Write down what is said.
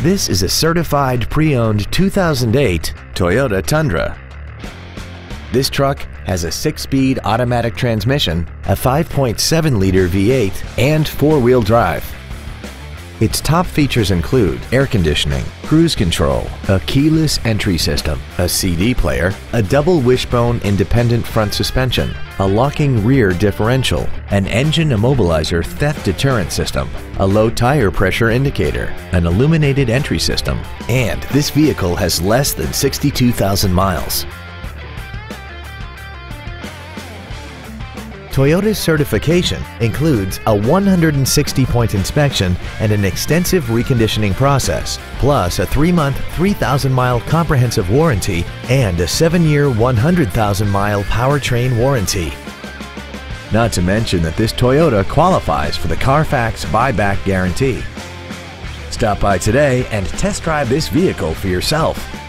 This is a certified pre-owned 2008 Toyota Tundra. This truck has a 6-speed automatic transmission, a 5.7-liter V8, and 4-wheel drive. Its top features include air conditioning, cruise control, a keyless entry system, a CD player, a double wishbone independent front suspension, a locking rear differential, an engine immobilizer theft deterrent system, a low tire pressure indicator, an illuminated entry system, and this vehicle has less than 62,000 miles. Toyota's certification includes a 160-point inspection and an extensive reconditioning process, plus a 3-month, 3,000-mile comprehensive warranty and a 7-year, 100,000-mile powertrain warranty. Not to mention that this Toyota qualifies for the Carfax buyback guarantee. Stop by today and test drive this vehicle for yourself.